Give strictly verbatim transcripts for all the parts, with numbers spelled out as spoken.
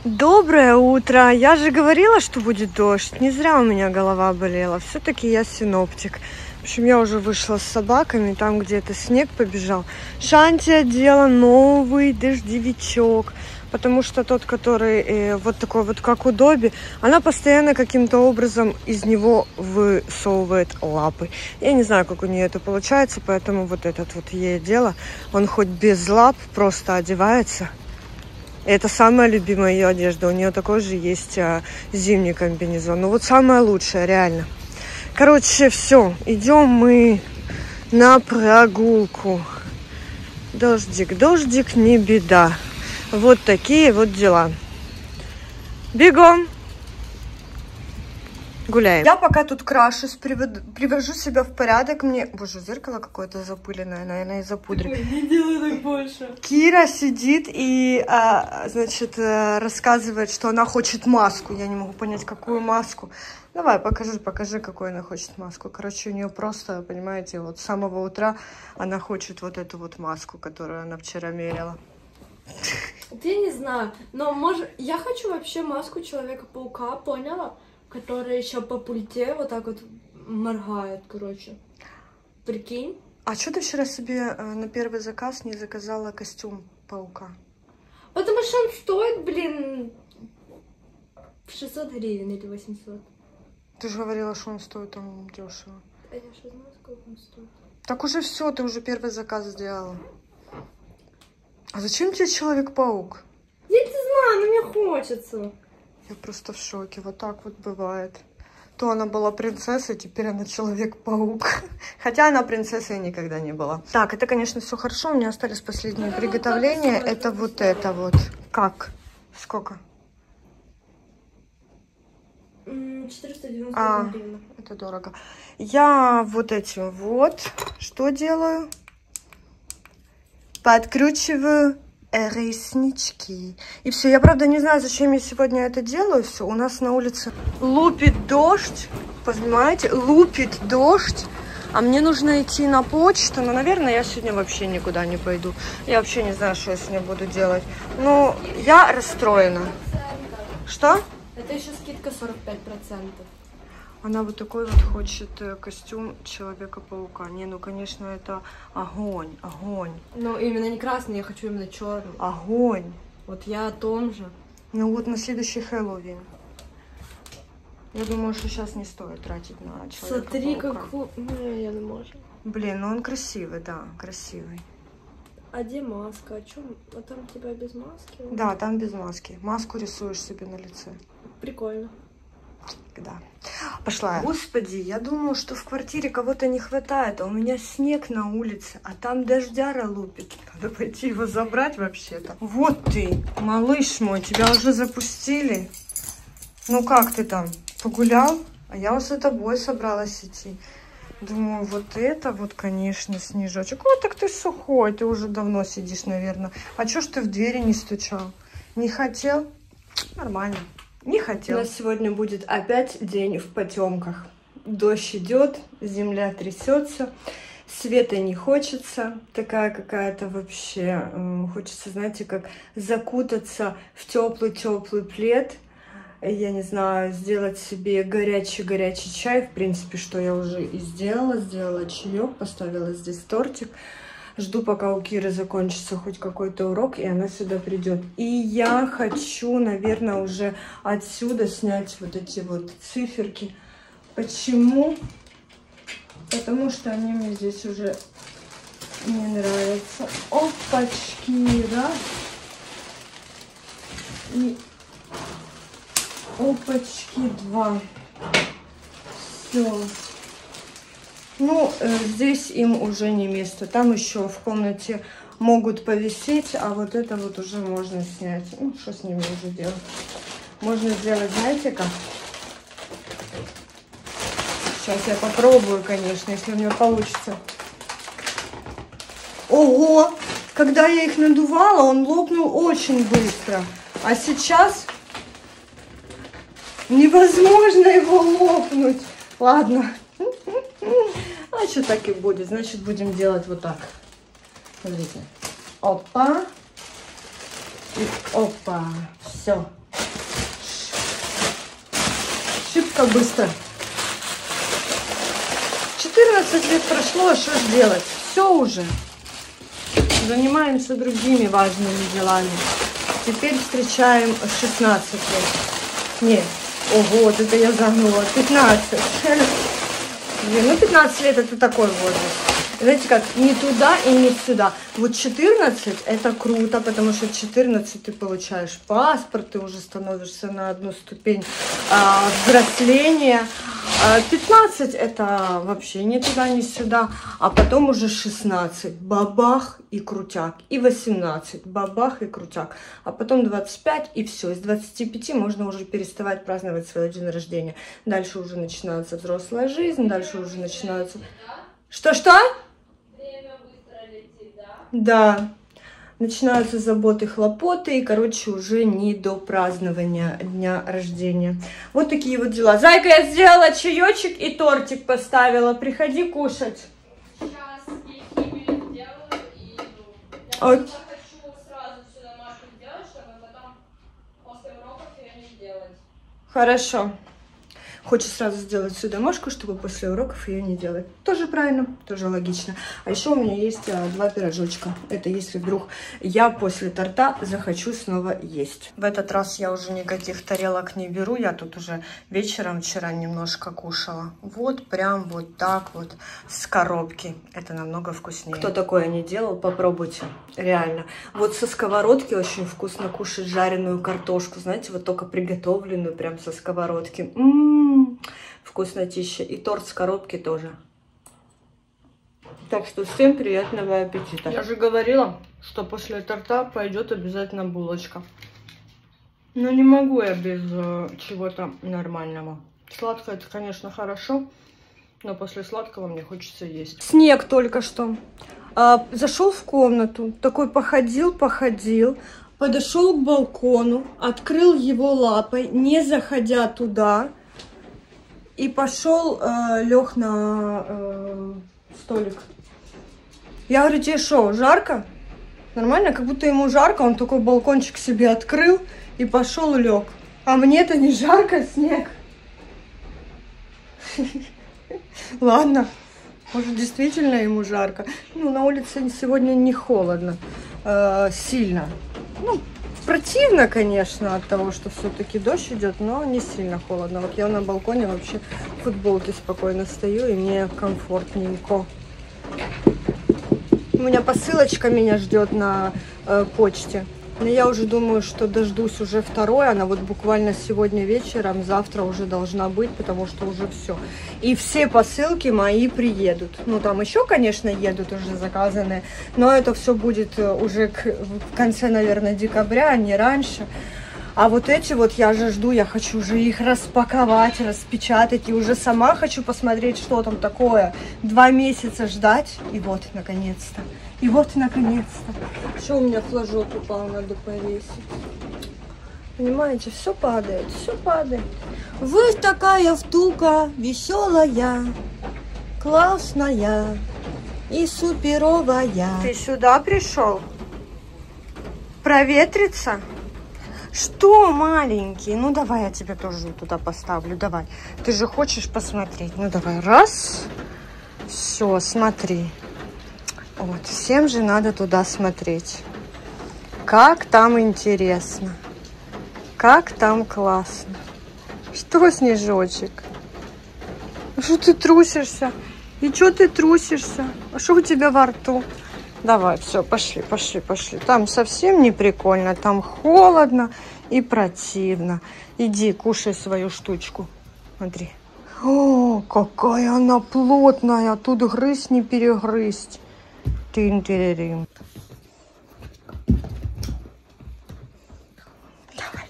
Доброе утро! Я же говорила, что будет дождь. Не зря у меня голова болела. Все-таки я синоптик. В общем, я уже вышла с собаками, там где-то снег побежал. Шанти одела новый дождевичок, потому что тот, который э, вот такой вот, как у Добби, она постоянно каким-то образом из него высовывает лапы. Я не знаю, как у нее это получается, поэтому вот этот вот ей одела. Он хоть без лап просто одевается. Это самая любимая ее одежда. У нее такой же есть а, зимний комбинезон. Ну вот самая лучшая, реально. Короче, все. Идем мы на прогулку. Дождик, дождик, не беда. Вот такие вот дела. Бегом. Гуляем. Я пока тут крашусь, приведу, привожу себя в порядок. Мне... Боже, зеркало какое-то запыленное, наверное, из-за пудры. Не делай так больше. Кира сидит и, а, значит, рассказывает, что она хочет маску. Я не могу понять, какую маску. Давай, покажи, покажи, какую она хочет маску. Короче, у нее просто, понимаете, вот с самого утра она хочет вот эту вот маску, которую она вчера мерила. Я не знаю, но может... Я хочу вообще маску Человека-паука, поняла? Которая еще по пульте вот так вот моргает, короче. Прикинь? А что ты вчера себе э, на первый заказ не заказала костюм паука? Потому что он стоит, блин, шестьсот гривен или восемьсот. Ты же говорила, что он стоит там дешево. А я что знаю, сколько он стоит? Так уже все, ты уже первый заказ сделала. А зачем тебе Человек-паук? Я не знаю, но мне хочется. Я просто в шоке. Вот так вот бывает. То она была принцессой, теперь она Человек-паук. Хотя она принцессой никогда не была. Так, это, конечно, все хорошо. У меня остались последние да, приготовления. Вот это вот это вот. Как? Сколько? четыреста девяносто А, гривен. это дорого. Я вот этим вот что делаю? Подкручиваю реснички. И все. Я, правда, не знаю, зачем я сегодня это делаю. Все. У нас на улице лупит дождь. Понимаете? Лупит дождь. А мне нужно идти на почту. Но, наверное, я сегодня вообще никуда не пойду. Я вообще не знаю, что я сегодня буду делать. Ну, я расстроена. Что? Это еще скидка сорок пять процентов. Она вот такой вот хочет костюм Человека-паука. Не, ну, конечно, это огонь, огонь. Ну, именно не красный, я хочу именно черный. Огонь. Вот я о том же. Ну, вот на следующий Хэллоуин. Я думаю, что сейчас не стоит тратить на Человека-паука. Смотри, как... Не, я не могу. Блин, ну он красивый, да, красивый. А где маска? А чё? А там у тебя без маски? Да, там без маски. Маску рисуешь себе на лице. Прикольно. Да. Пошла. Господи, я думаю, что в квартире кого-то не хватает, а у меня снег на улице, а там дождяра лупит. Надо пойти его забрать вообще-то. Вот ты, малыш мой, тебя уже запустили. Ну как ты там, погулял? А я вот за тобой собралась идти. Думаю, вот это вот, конечно, снежочек. Вот так ты сухой, ты уже давно сидишь, наверное. А чё ж ты в двери не стучал? Не хотел? Нормально. Не хотел. У нас сегодня будет опять день в потемках. Дождь идет, земля трясется, света не хочется. Такая какая-то вообще, хочется, знаете, как закутаться в теплый-теплый плед. Я не знаю, сделать себе горячий-горячий чай. В принципе, что я уже и сделала. Сделала чаек, поставила здесь тортик. Жду, пока у Киры закончится хоть какой-то урок, и она сюда придет. И я хочу, наверное, уже отсюда снять вот эти вот циферки. Почему? Потому что они мне здесь уже не нравятся. Опачки, да? И опачки, два. Все. Ну, э, здесь им уже не место. Там еще в комнате могут повисеть, а вот это вот уже можно снять. Ну, что с ними уже делать? Можно сделать, знаете как? Сейчас я попробую, конечно, если у меня получится. Ого! Когда я их надувала, он лопнул очень быстро. А сейчас невозможно его лопнуть. Ладно. А что так и будет? Значит, будем делать вот так. Смотрите. Опа. И опа. Все. чистка быстро. четырнадцать лет прошло, а что ж делать? Все уже. Занимаемся другими важными делами. Теперь встречаем шестнадцать лет. Нет, ого, вот это я загнула. пятнадцать. Блин, ну пятнадцать лет это такой возраст. Знаете как, не туда и не сюда. Вот четырнадцать это круто, потому что в четырнадцать ты получаешь паспорт, ты уже становишься на одну ступень а, взросления. А пятнадцать это вообще не туда, не сюда. А потом уже шестнадцать, бабах и крутяк. И восемнадцать, бабах и крутяк. А потом двадцать пять и все. Из двадцати пяти можно уже переставать праздновать свой день рождения. Дальше уже начинается взрослая жизнь, дальше уже начинаются... Что-что? Да, начинаются заботы, хлопоты, и, короче, уже не до празднования дня рождения. Вот такие вот дела. Зайка, я сделала чаечек и тортик поставила. Приходи кушать. Сейчас я химию сделаю и иду. Я Ой. просто хочу сразу всю домашку сделать, чтобы потом после уроков ее не делать. Хорошо. Хочет сразу сделать всю домашку, чтобы после уроков ее не делать. Тоже правильно, тоже логично. А еще у меня есть а, два пирожочка. Это если вдруг я после торта захочу снова есть. В этот раз я уже никаких тарелок не беру. Я тут уже вечером вчера немножко кушала. Вот прям вот так вот с коробки. Это намного вкуснее. Кто такое не делал, попробуйте. Реально. Вот со сковородки очень вкусно кушать жареную картошку. Знаете, вот только приготовленную прям со сковородки. М-м-м. Вкуснотища. И торт с коробки тоже. Так что всем приятного аппетита. Я же говорила, что после торта пойдет обязательно булочка. Но не могу я без э, чего-то нормального. Сладкое это, конечно, хорошо, но после сладкого мне хочется есть. Снег только что. А, зашел в комнату, такой походил, походил, подошел к балкону, открыл его лапой, не заходя туда. И пошел, э, лег на э, столик. Я говорю, тебе что, жарко? Нормально? Как будто ему жарко, он такой балкончик себе открыл и пошел лег. А мне-то не жарко, снег. Ладно, может действительно ему жарко. Ну, на улице сегодня не холодно, э, сильно. Ну, противно, конечно, от того, что все-таки дождь идет, но не сильно холодно. Вот я на балконе вообще в футболке спокойно стою, и мне комфортненько. У меня посылочка меня ждет на э, почте. Но я уже думаю, что дождусь уже второй. Она вот буквально сегодня вечером, завтра уже должна быть, потому что уже все. И все посылки мои приедут. Ну, там еще, конечно, едут уже заказанные, но это все будет уже к, в конце, наверное, декабря, а не раньше. А вот эти вот я же жду, я хочу уже их распаковать, распечатать. И уже сама хочу посмотреть, что там такое. Два месяца ждать. И вот, наконец-то. И вот, наконец-то. Что у меня флажок упал, надо повесить. Понимаете, все падает, все падает. Вы такая втулка веселая, классная и суперовая. Ты сюда пришел? Проветриться? Что, маленький? Ну, давай я тебя тоже туда поставлю, давай. Ты же хочешь посмотреть? Ну, давай, раз. Все, смотри. Вот, всем же надо туда смотреть. Как там интересно. Как там классно. Что, Снежочек? Что ты трусишься? И что ты трусишься? А что у тебя во рту? Давай, все, пошли, пошли, пошли. Там совсем не прикольно, там холодно и противно. Иди, кушай свою штучку. Смотри. О, какая она плотная. Тут грызть не перегрызть. Тин-тин-тин. Давай.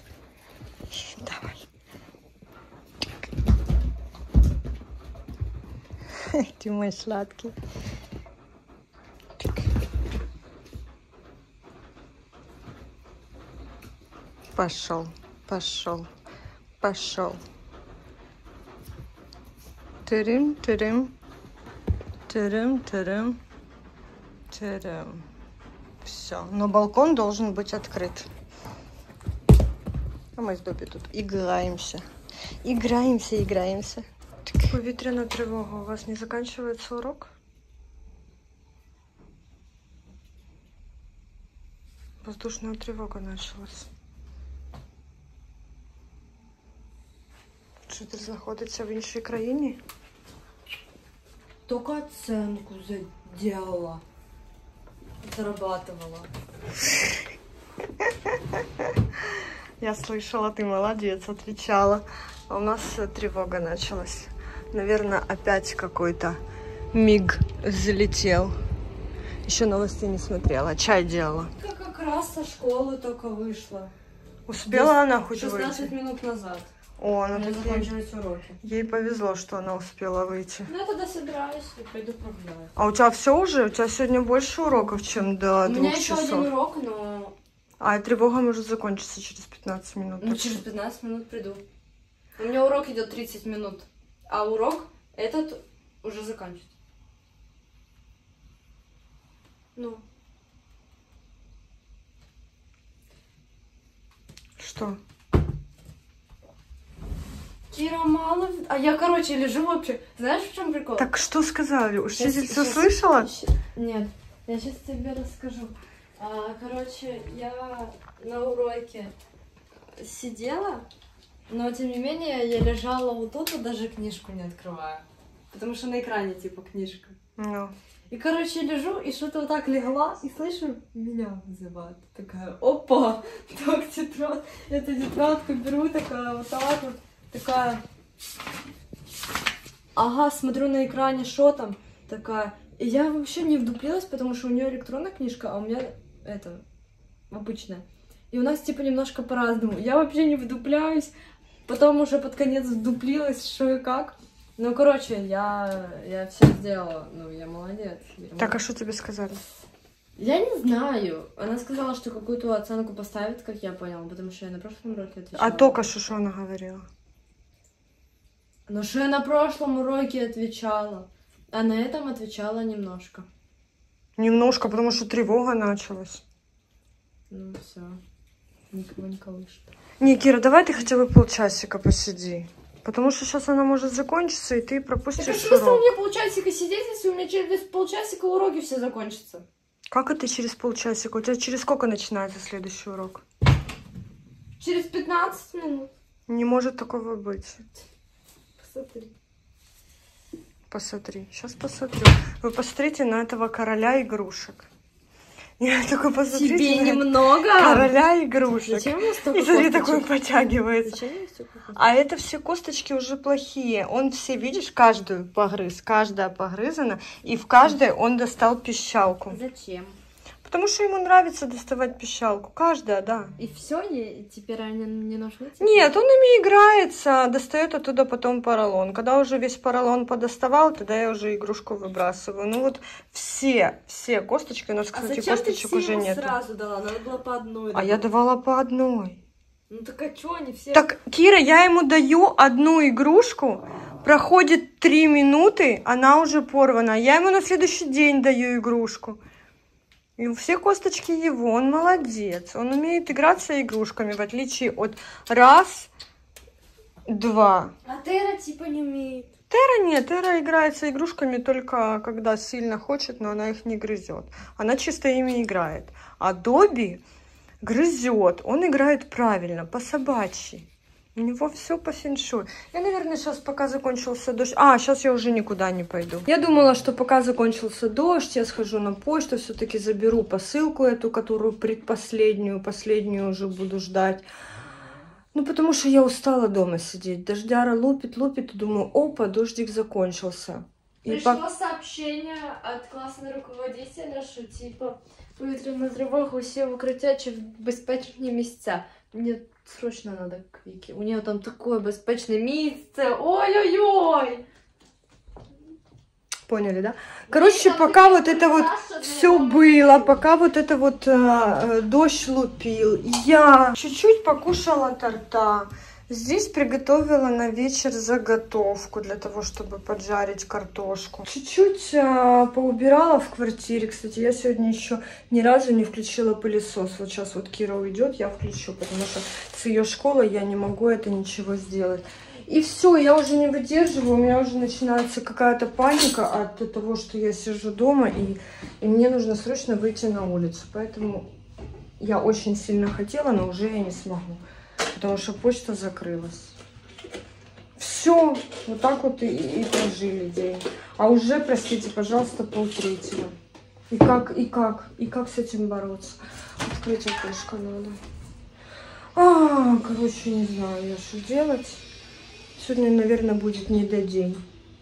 Давай. Ты мой сладкий. Пошел, пошел, пошел. Тырым, тырым, тырым, тырым, тырым. Все, но балкон должен быть открыт. А мы с Добби тут играемся. Играемся, играемся. Повітряна тривога. У вас не заканчивается урок? Воздушная тревога началась. Вчитель знаходиться в іншій країні? Только оценку сделала. Зарабатывала. Я слышала, ты молодец, отвечала. А у нас тревога началась. Наверное, опять какой-то миг залетел. Еще новости не смотрела, чай делала. Я как раз со школы только вышла. Успела она хоть шестнадцать выйти? минут назад. О, ну Мне так закончились уроки. ей повезло, что она успела выйти. Ну, я тогда собираюсь и пойду прогуляюсь. А у тебя все уже? У тебя сегодня больше уроков, чем до У меня двух еще часов? один урок, но... А тревога может закончиться через пятнадцать минут. Ну, так через что- пятнадцать минут приду. У меня урок идет тридцать минут, а урок этот уже заканчивается. Ну. Что? Кира мало... А я, короче, лежу вообще... Знаешь, в чем прикол? Так что сказали? Учитель Щас- все щас- слышала? щ- Нет, я сейчас тебе расскажу. А, короче, я на уроке сидела, но тем не менее я лежала вот тут и даже книжку не открывая. Потому что на экране типа книжка. Ну. И, короче, лежу и что-то вот так легла, и слышу, меня вызывают. Такая, опа, так, тетрадь. Эту тетрадку беру, такая, вот так вот, такая. Ага, смотрю на экране, что там, такая. И я вообще не вдуплилась, потому что у нее электронная книжка, а у меня это, обычная. И у нас, типа, немножко по-разному. Я вообще не вдупляюсь, потом уже под конец вдуплилась, что и как. Ну, короче, я, я все сделала. Ну, я молодец. Я Так, а что тебе сказали? Я не знаю. Она сказала, что какую-то оценку поставит, как я поняла, потому что я на прошлом уроке отвечала. А только что, что она говорила? Ну, что я на прошлом уроке отвечала, а на этом отвечала немножко. Немножко, потому что тревога началась. Ну, все. Никого не колышет. Не, Кира, давай ты хотя бы полчасика посиди. Потому что сейчас она может закончиться, и ты пропустишь Так а смысл урок. мне полчасика сидеть, если у меня через полчасика уроки все закончатся? Как это через полчасика? У тебя через сколько начинается следующий урок? Через пятнадцать минут. Не может такого быть. Посмотри. Посмотри. Сейчас посмотрю. Вы посмотрите на этого короля игрушек. Я только посмотрите Тебе на немного? короля игрушек. Зачем у нас столько И смотри, косточек? такой потягивается. Зачем у нас столько косточек? А это все косточки уже плохие. Он все, видишь, каждую погрыз. Каждая погрызана. И в каждой он достал пищалку. Зачем? Потому что ему нравится доставать пищалку. Каждая, да. И все, и теперь они не нужны? Нет, он ими играется, достает оттуда потом поролон. Когда уже весь поролон подоставал, тогда я уже игрушку выбрасываю. Ну вот все, все косточки, у нас, А кстати, зачем косточек ты уже все нет. сразу дала? Надо было по одной. А я давала по одной. Ну так а чё они все... Так, Кира, я ему даю одну игрушку, проходит три минуты, она уже порвана. Я ему на следующий день даю игрушку. И все косточки его, он молодец. Он умеет играться игрушками, в отличие от раз, два. А Тера типа не умеет. Тера нет, Тера играется игрушками только когда сильно хочет, но она их не грызет. Она чисто ими играет. А Добби грызет, он играет правильно, по-собачьи. У него все по феншую. Я, наверное, сейчас, пока закончился дождь... А, сейчас я уже никуда не пойду. Я думала, что пока закончился дождь, я схожу на почту, все-таки заберу посылку эту, которую предпоследнюю, последнюю уже буду ждать. Ну, потому что я устала дома сидеть. Дождяра лупит, лупит, и думаю, опа, дождик закончился. И Пришло по... сообщение от классного руководителя, що типа повітряна тривога, усі в укриття чи в безпечні місця. Мне срочно надо к Вике. У нее там такое безпечне місце. Ой-ой-ой! Поняли, да? Короче, пока вот это вот все было, пока вот это вот э, дождь лупил, я чуть-чуть покушала торта, Здесь приготовила на вечер заготовку для того, чтобы поджарить картошку. Чуть-чуть а, поубирала в квартире. Кстати, я сегодня еще ни разу не включила пылесос. Вот сейчас вот Кира уйдет, я включу, потому что с ее школы я не могу это ничего сделать. И все, я уже не выдерживаю, у меня уже начинается какая-то паника от того, что я сижу дома, и, и мне нужно срочно выйти на улицу. Поэтому я очень сильно хотела, но уже я не смогу. Потому что почта закрылась. Все, вот так вот и, и прожили день. А уже, простите, пожалуйста, полтретьего. И как, и как, и как с этим бороться? Открыть окошко надо. А, короче, не знаю я, что делать. Сегодня, наверное, будет не до день.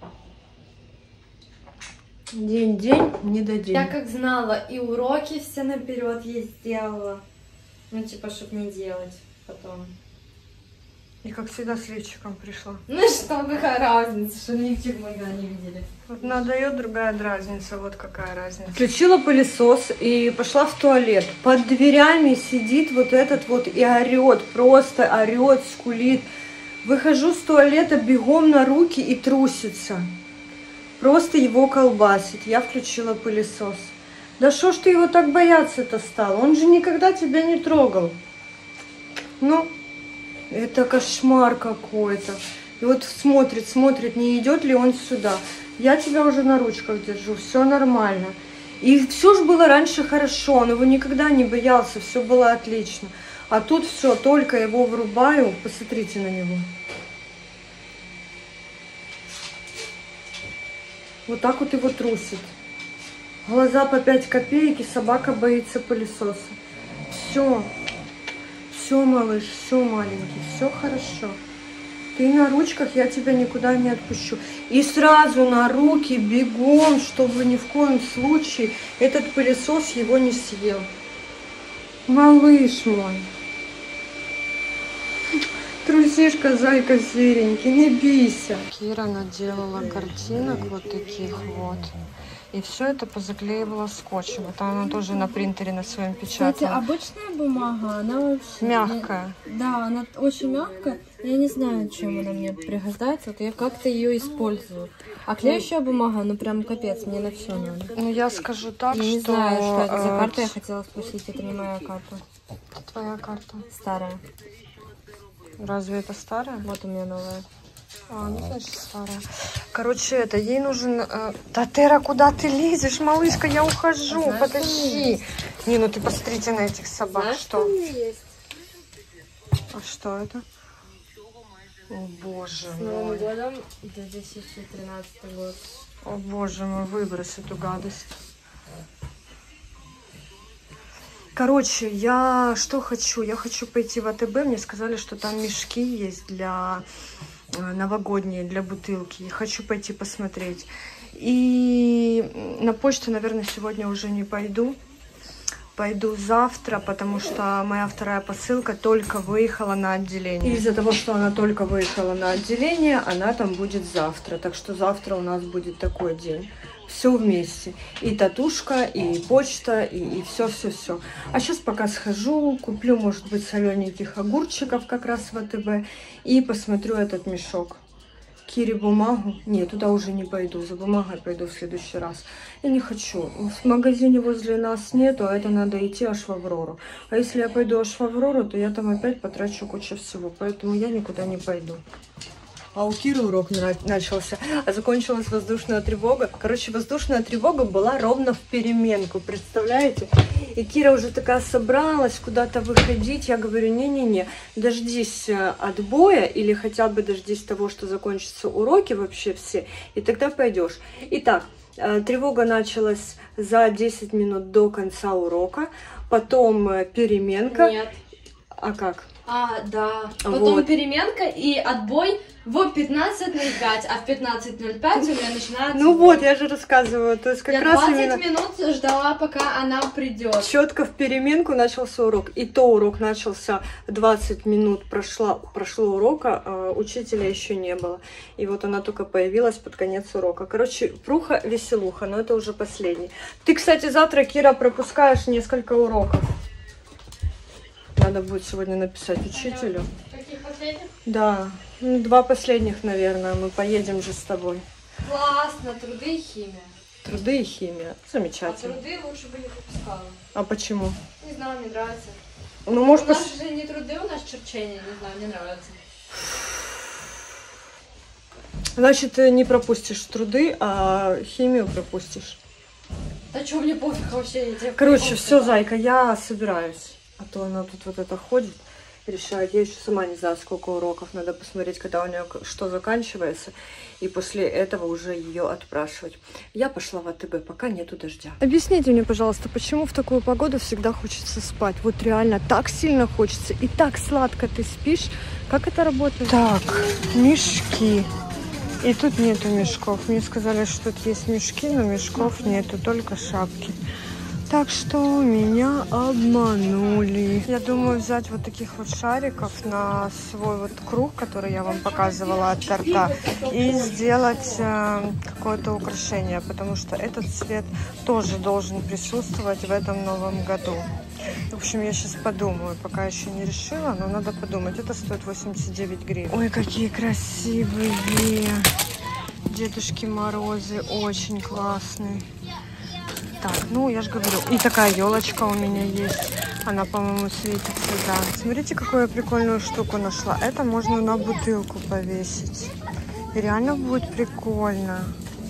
День-день, не до день. Я как знала, и уроки все наперед ей сделала. Ну, типа, чтоб не делать потом. И как всегда с лифчиком пришла. Ну что, какая разница, что лифчик мы никогда не видели. Одна дает, другая разница, вот какая разница. Включила пылесос и пошла в туалет. Под дверями сидит вот этот вот и орет, просто орет, скулит. Выхожу с туалета бегом на руки и трусится. Просто его колбасит. Я включила пылесос. Да что ж ты его так бояться-то стал? Он же никогда тебя не трогал. Ну, это кошмар какой-то. И вот смотрит, смотрит, не идет ли он сюда. Я тебя уже на ручках держу, все нормально. И все же было раньше хорошо, он его никогда не боялся, все было отлично. А тут все, только его врубаю, посмотрите на него. Вот так вот его трусит. Глаза по пять копеек, и собака боится пылесоса. Все. Все, малыш, все, маленький, все хорошо. Ты на ручках, я тебя никуда не отпущу. И сразу на руки, бегом, чтобы ни в коем случае этот пылесос его не съел. Малыш мой. Трусишка, зайка серенький, не бейся. Кира наделала картинок вот таких вот. И все это позаклеивала скотчем. Это она тоже на принтере на своем печатала. Кстати, обычная бумага, она вообще... Мягкая. Я, да, она очень мягкая. Я не знаю, чем она мне пригождается. Вот я как-то ее использую. А клеющая бумага, ну прям капец, мне на все надо. Ну я скажу так, я что... не знаю, что это за карта, я хотела спросить. Это не моя карта. Это твоя карта. Старая. Разве это старая? Вот у меня новая. А, ну значит старая. Короче, это, ей нужен... Э... Да, Тера, куда ты лезешь, малышка? Я ухожу, знаешь, подожди. Что не, ну ты посмотрите на этих собак. Знаешь, что? Есть? А что это? О, боже С мой. Новым годом две тысячи тринадцатый год. О, боже мой, выбрось эту гадость. Короче, я что хочу? Я хочу пойти в АТБ. Мне сказали, что там мешки есть для новогодние, для бутылки. Хочу пойти посмотреть. И на почту, наверное, сегодня уже не пойду. Пойду завтра, потому что моя вторая посылка только выехала на отделение. Из-за того, что она только выехала на отделение, она там будет завтра. Так что завтра у нас будет такой день. Все вместе. И татушка, и почта, и все-все-все. А сейчас пока схожу, куплю, может быть, солененьких огурчиков как раз в АТБ. И посмотрю этот мешок. Кире бумагу. Нет, туда уже не пойду. За бумагой пойду в следующий раз. Я не хочу. В магазине возле нас нету, а это надо идти аж в Аврору. А если я пойду аж в Аврору, то я там опять потрачу кучу всего. Поэтому я никуда не пойду. А у Киры урок начался, а закончилась воздушная тревога. Короче, воздушная тревога была ровно в переменку, представляете? И Кира уже такая собралась куда-то выходить. Я говорю, не-не-не, дождись отбоя или хотя бы дождись того, что закончатся уроки вообще все, и тогда пойдешь. Итак, тревога началась за десять минут до конца урока, потом переменка. Нет. А как? А, да. Потом вот. Переменка и отбой в пятнадцать ноль пять, а в пятнадцать ноль пять у меня начинается... Ну вот, я же рассказываю, то есть как я раз двадцать именно... минут ждала, пока она придет. Четко в переменку начался урок. И то урок начался, двадцать минут прошло, прошло урока, а учителя еще не было. И вот она только появилась под конец урока. Короче, пруха, веселуха, но это уже последний. Ты, кстати, завтра, Кира, пропускаешь несколько уроков. Надо будет сегодня написать учителю. Каких последних? Да, ну, два последних, наверное, мы поедем же с тобой. Классно, труды и химия. Труды и химия, замечательно. А труды лучше бы не пропускала. А почему? Не знаю, мне нравится. Ну, может, у нас пос... же не труды, у нас черчение, не знаю, мне нравится. Значит, ты не пропустишь труды, а химию пропустишь. Да что, мне пофиг вообще. Я тебе Короче, все, зайка, я собираюсь. А то она тут вот это ходит, решает. Я еще сама не знаю, сколько уроков. Надо посмотреть, когда у нее что заканчивается. И после этого уже ее отпрашивать. Я пошла в АТБ, пока нету дождя. Объясните мне, пожалуйста, почему в такую погоду всегда хочется спать? Вот реально так сильно хочется. И так сладко ты спишь. Как это работает? Так, мешки. И тут нету мешков. Мне сказали, что тут есть мешки, но мешков нету, только шапки. Так что меня обманули. Я думаю взять вот таких вот шариков на свой вот круг, который я вам показывала от торта, и сделать э, какое-то украшение, потому что этот цвет тоже должен присутствовать в этом новом году. В общем, я сейчас подумаю, пока еще не решила, но надо подумать. Это стоит восемьдесят девять гривен. Ой, какие красивые Дедушки Морозы, очень классные. Так, ну я же говорю, и такая елочка у меня есть. Она, по-моему, светится, да. Смотрите, какую я прикольную штуку нашла. Это можно на бутылку повесить. И реально будет прикольно.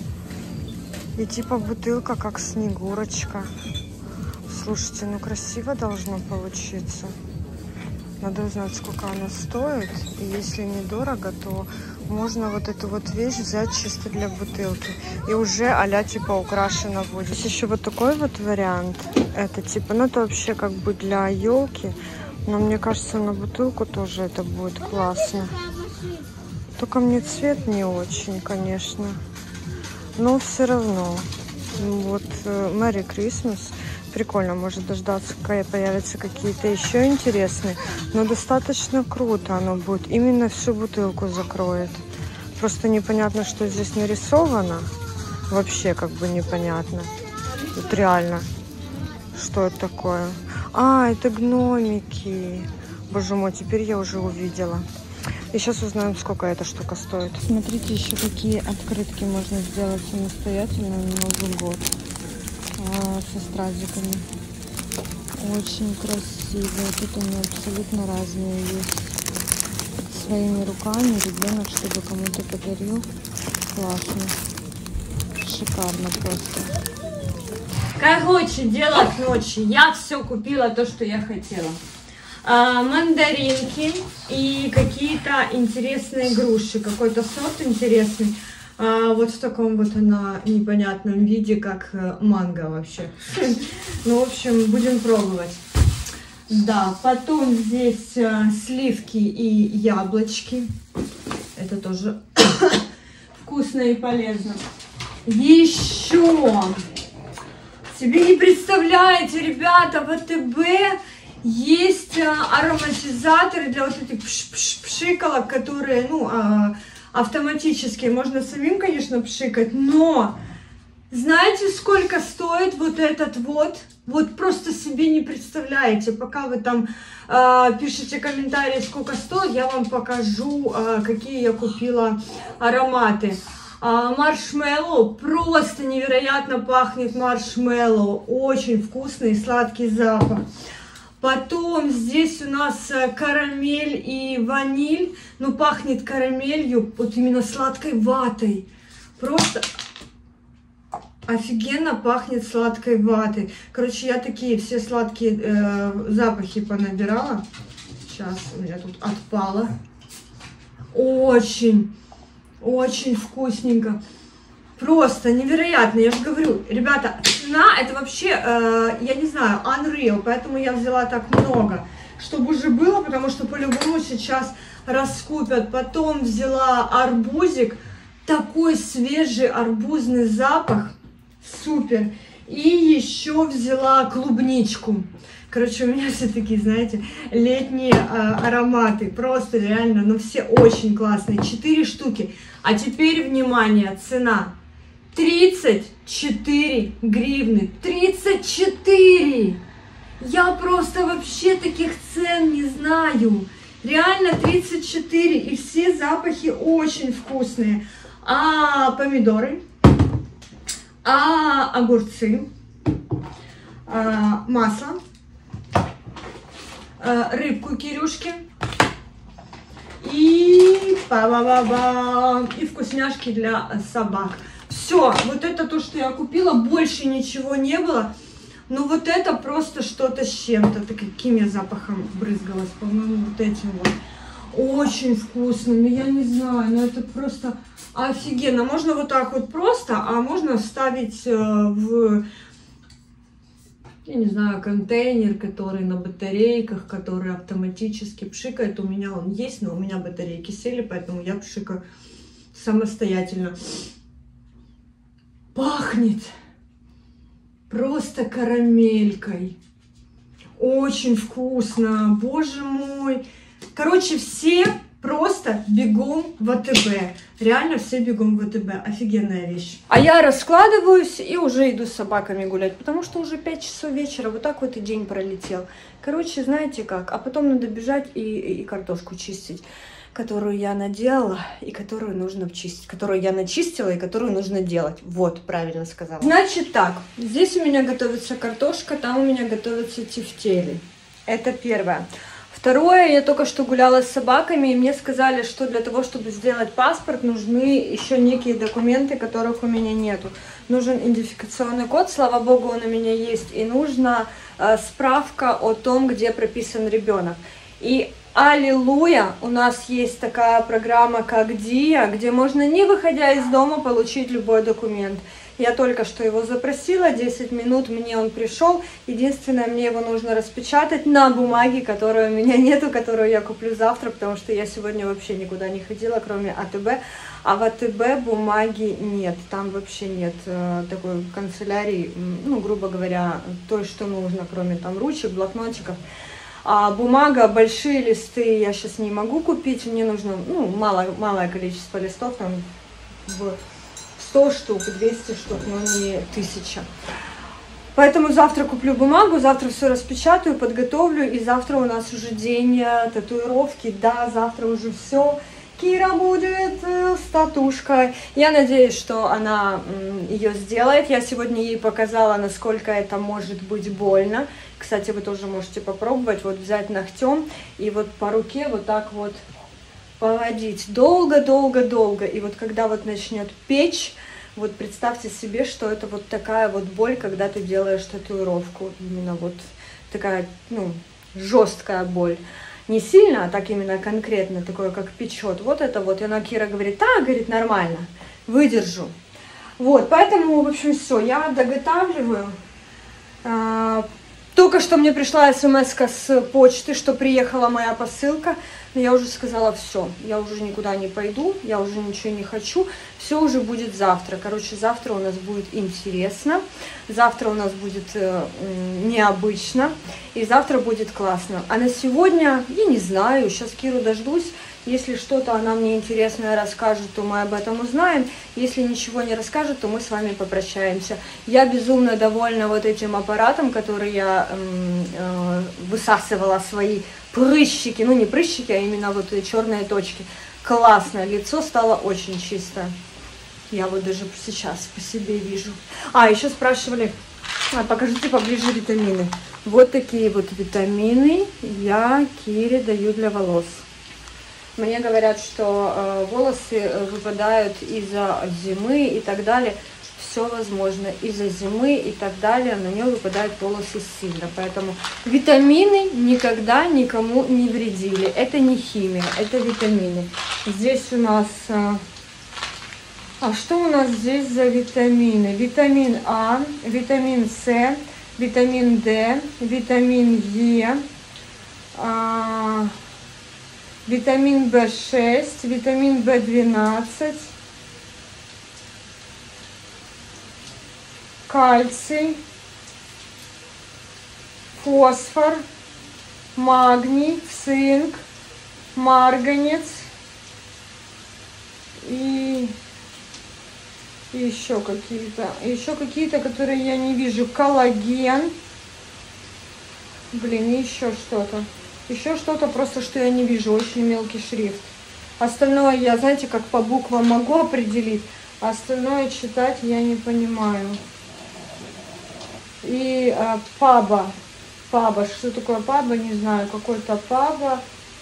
И типа бутылка, как снегурочка. Слушайте, ну красиво должно получиться. Надо узнать, сколько она стоит. И если недорого, то можно вот эту вот вещь взять чисто для бутылки. И уже а-ля типа украшена будет. Есть еще вот такой вот вариант. Это типа, ну это вообще как бы для елки. Но мне кажется, на бутылку тоже это будет классно. Только мне цвет не очень, конечно. Но все равно. Вот Merry Christmas. Прикольно, может дождаться, когда появятся какие-то еще интересные. Но достаточно круто оно будет. Именно всю бутылку закроет. Просто непонятно, что здесь нарисовано. Вообще как бы непонятно. Вот реально. Что это такое? А, это гномики. Боже мой, теперь я уже увидела. И сейчас узнаем, сколько эта штука стоит. Смотрите, еще какие открытки можно сделать самостоятельно на Новый год. Со стразиками. Очень красивые. Тут они абсолютно разные есть. Своими руками ребенок, чтобы кому-то подарил. Классно. Шикарно просто. Короче, дело к ночи. Я все купила то, что я хотела. А, мандаринки и какие-то интересные груши. Какой-то сорт интересный. А, вот в таком вот она непонятном виде, как манго вообще. Ну, в общем, будем пробовать. Да, потом здесь а, сливки и яблочки. Это тоже вкусно и полезно. Еще! Себе не представляете, ребята, в АТБ есть а, ароматизаторы для вот этих пш-пш-пшикалок, которые, ну, а, автоматически. Можно самим, конечно, пшикать, но знаете, сколько стоит вот этот вот? Вот просто себе не представляете. Пока вы там э, пишите комментарии, сколько стоит, я вам покажу, э, какие я купила ароматы. Э, маршмеллоу, просто невероятно пахнет маршмеллоу. Очень вкусный сладкий запах. Потом здесь у нас карамель и ваниль. Ну, пахнет карамелью, вот именно сладкой ватой. Просто офигенно пахнет сладкой ватой. Короче, я такие все сладкие э, запахи понабирала. Сейчас у меня тут отпало. Очень, очень вкусненько. Просто невероятно, я же говорю, ребята, цена это вообще, э, я не знаю, unreal, поэтому я взяла так много, чтобы уже было, потому что по-любому сейчас раскупят. Потом взяла арбузик, такой свежий арбузный запах, супер. И еще взяла клубничку. Короче, у меня все такие, знаете, летние э, ароматы, просто реально, ну все очень классные, четыре штуки. А теперь, внимание, цена. тридцать четыре гривны. тридцать четыре! Я просто вообще таких цен не знаю. Реально тридцать четыре, и все запахи очень вкусные. А помидоры, а огурцы, а, масло, а, рыбку Кирюшки и па-ба-ба-ба, и вкусняшки для собак. Все, вот это то, что я купила, больше ничего не было. Но вот это просто что-то с чем-то. Так каким я запахом брызгалась, по-моему, вот этим вот. Очень вкусно, но я не знаю, но это просто офигенно. Можно вот так вот просто, а можно вставить в, я не знаю, контейнер, который на батарейках, который автоматически пшикает. У меня он есть, но у меня батарейки сели, поэтому я пшикаю самостоятельно. Пахнет просто карамелькой. Очень вкусно, боже мой. Короче, все просто бегом в АТБ. Реально все бегом в АТБ. Офигенная вещь. А я раскладываюсь и уже иду с собаками гулять, потому что уже пять часов вечера. Вот так вот и день пролетел. Короче, знаете как? А потом надо бежать и, и картошку чистить, которую я наделала и которую нужно чистить. Которую я начистила и которую нужно делать. Вот, правильно сказала. Значит так, здесь у меня готовится картошка, там у меня готовятся тефтели. Это первое. Второе, я только что гуляла с собаками, и мне сказали, что для того, чтобы сделать паспорт, нужны еще некие документы, которых у меня нету. Нужен идентификационный код, слава богу, он у меня есть, и нужна э, справка о том, где прописан ребенок. И аллилуйя, у нас есть такая программа, как Диа, где можно, не выходя из дома, получить любой документ. Я только что его запросила, десять минут мне он пришел. Единственное, мне его нужно распечатать на бумаге, которой у меня нету, которую я куплю завтра, потому что я сегодня вообще никуда не ходила, кроме АТБ. А в АТБ бумаги нет, там вообще нет э, такой канцелярии, ну, грубо говоря, той, что нужно, кроме там ручек, блокнотиков. А бумага, большие листы я сейчас не могу купить, мне нужно, ну, мало, малое количество листов, там, в сто штук, двести штук, но не тысяча. Поэтому завтра куплю бумагу, завтра все распечатаю, подготовлю, и завтра у нас уже день татуировки, да, завтра уже все. Кира будет с татушкой. Я надеюсь, что она ее сделает. Я сегодня ей показала, насколько это может быть больно. Кстати, вы тоже можете попробовать, вот взять ногтем и вот по руке вот так вот поводить. Долго-долго-долго. И вот когда вот начнет печь, вот представьте себе, что это вот такая вот боль, когда ты делаешь татуировку. Именно вот такая, ну, жесткая боль. Не сильно, а так именно конкретно, такое, как печет. Вот это вот. И она, Кира, говорит, а, говорит, нормально, выдержу. Вот, поэтому, в общем, все, я доготавливаю. Только что мне пришла смс-ка с почты, что приехала моя посылка. Но я уже сказала, все, я уже никуда не пойду, я уже ничего не хочу. Все уже будет завтра. Короче, завтра у нас будет интересно. Завтра у нас будет э, необычно. И завтра будет классно. А на сегодня, я не знаю, сейчас Киру дождусь. Если что-то она мне интересное расскажет, то мы об этом узнаем. Если ничего не расскажет, то мы с вами попрощаемся. Я безумно довольна вот этим аппаратом, который я э, э, высасывала свои прыщики. Ну, не прыщики, а именно вот черные точки. Классно, лицо стало очень чистое. Я вот даже сейчас по себе вижу. А, еще спрашивали, а, покажите поближе витамины. Вот такие вот витамины я Кире даю для волос. Мне говорят, что э, волосы выпадают из-за зимы и так далее. Все возможно. Из-за зимы и так далее на нее выпадают волосы сильно. Поэтому витамины никогда никому не вредили. Это не химия, это витамины. Здесь у нас... Э, а что у нас здесь за витамины? Витамин А, витамин С, витамин D, витамин Е... Э, витамин В шесть, витамин В двенадцать, кальций, фосфор, магний, цинк, марганец и еще какие-то, еще какие-то, которые я не вижу, коллаген, блин, и еще что-то. Еще что-то просто, что я не вижу. Очень мелкий шрифт. Остальное я, знаете, как по буквам могу определить. А остальное читать я не понимаю. И а, паба. Паба. Что такое паба? Не знаю. Какой-то паба.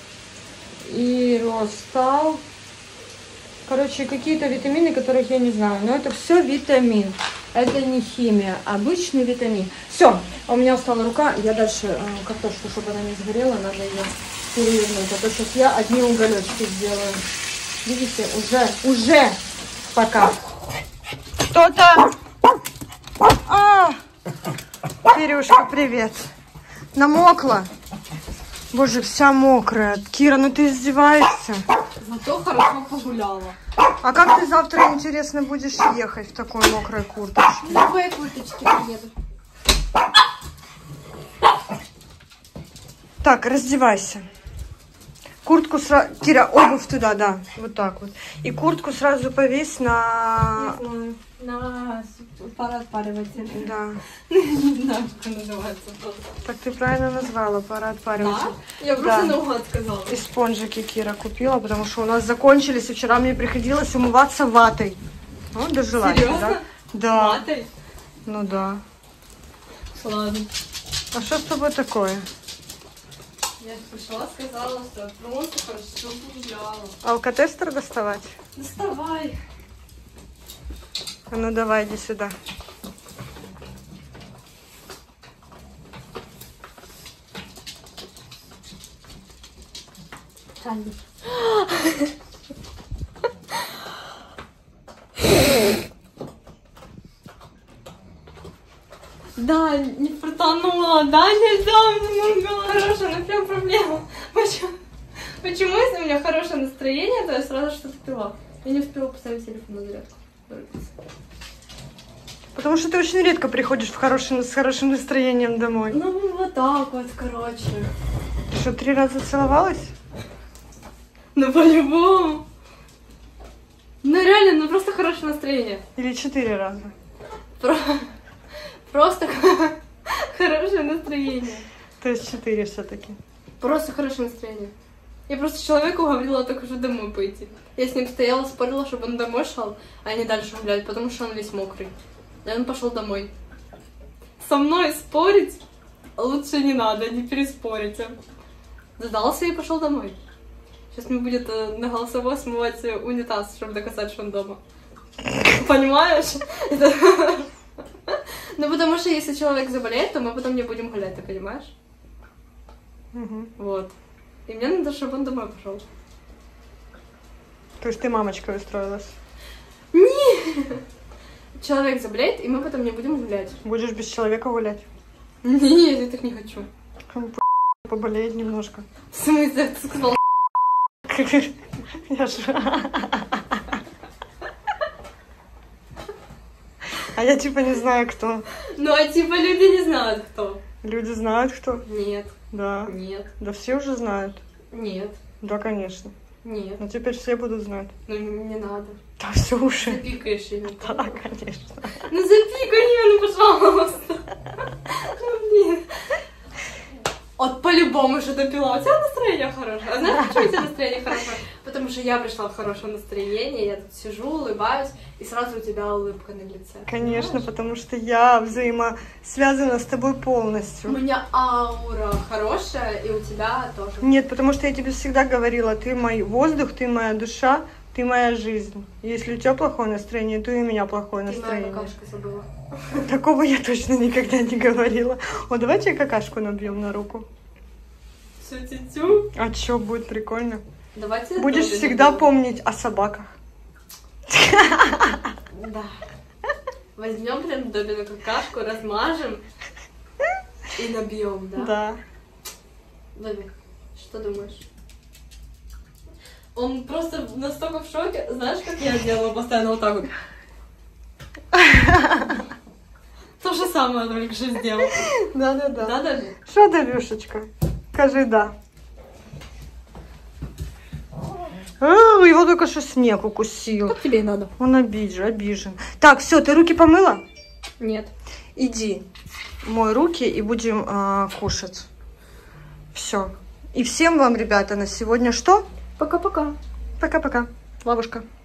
И Ростал. Короче, какие-то витамины, которых я не знаю. Но это все витамин. Это не химия. Обычный витамин. Все. У меня устала рука. Я дальше э, картошку, чтобы она не сгорела, надо ее перевернуть. А то сейчас я одни уголечки сделаю. Видите? Уже. Уже. Пока. Кто-то... А! Кирюшка, привет. Намокла? Боже, вся мокрая. Кира, ну ты издеваешься? Зато хорошо погуляла. А как ты завтра, интересно, будешь ехать в такой мокрой курточке? В какой курточке приеду? Так, раздевайся. Куртку сразу... Кира, обувь туда, да. Вот так вот. И куртку сразу повесь на... Не знаю. На пароотпариватель. Да. Не знаю, как называется. Так ты правильно назвала, пароотпариватель. Да? Я просто наугад сказала. И спонжики Кира купила, потому что у нас закончились. И вчера мне приходилось умываться ватой. Ну, дожила. Серьезно? Да? Да. Ватой? Ну да. Ладно. А что с тобой такое? Я пришла, сказала, что просто хорошо погуляла. Алкотестер доставать? Доставай. А ну давай, иди сюда. Да, не протонула, да, нельзя, мне было хорошее, но прям проблема. Почему? Почему, если у меня хорошее настроение, то я сразу что-то пила? Я не успела поставить телефон на зарядку. Потому что ты очень редко приходишь в хороший, с хорошим настроением домой. Ну, вот так вот, короче. Ты что, три раза целовалась? Ну, по-любому. Ну, реально, ну просто хорошее настроение. Или четыре раза? Про... Просто хорошее настроение. То есть четыре все-таки. Просто хорошее настроение. Я просто человеку говорила только что домой пойти. Я с ним стояла, спорила, чтобы он домой шел, а не дальше гулять, потому что он весь мокрый. И он пошел домой. Со мной спорить лучше не надо, не переспорите. Сдался и пошел домой. Сейчас мне будет э, на голосовой смывать унитаз, чтобы доказать, что он дома. Понимаешь? Ну, потому что если человек заболеет, то мы потом не будем гулять, ты понимаешь? Угу. Вот. И мне надо, чтобы он домой пошел. То есть ты мамочкой устроилась? Нет! Человек заболеет, и мы потом не будем гулять. Будешь без человека гулять? Нет, я так не хочу. Поболеет немножко. В смысле, ты сказал? Я же... А я типа не знаю, кто. Ну, а типа люди не знают, кто. Люди знают, кто? Нет. Да. Нет. Да все уже знают. Нет. Да, конечно. Нет. Но теперь все будут знать. Ну, не надо. Да все уже. Запикаешь ее. Да, конечно. Ну, запикай ее, ну, пожалуйста. Ну, блин. Вот по-любому что-то пила. У тебя настроение хорошее. А знаешь, почему у тебя настроение хорошее? Потому что я пришла в хорошее настроение, я тут сижу, улыбаюсь, и сразу у тебя улыбка на лице. Конечно, понимаешь? потому что я взаимосвязана с тобой полностью. У меня аура хорошая, и у тебя тоже. Нет, потому что я тебе всегда говорила, ты мой воздух, ты моя душа, ты моя жизнь. Если у тебя плохое настроение, то и у меня плохое Ты настроение. моя какашка забыла. Такого я точно никогда не говорила. О, давайте какашку набьем на руку. Тю-тю-тю. А чё, будет прикольно. Давайте Будешь тоже всегда набьем. помнить о собаках. Да. Возьмем прям Добину какашку, размажем и набьем, да? Да. Доби, что думаешь? Он просто настолько в шоке. Знаешь, как я делала постоянно вот так вот? То же самое только что сделал. Да-да-да. Да, Доби? Что, Добюшечка? Скажи да. А, его только что снег укусил. Как тебе и надо? Он обижен, обижен. Так, все, ты руки помыла? Нет. Иди, мой руки и будем а, кушать. Все. И всем вам, ребята, на сегодня что? Пока-пока. Пока-пока. Лавушка.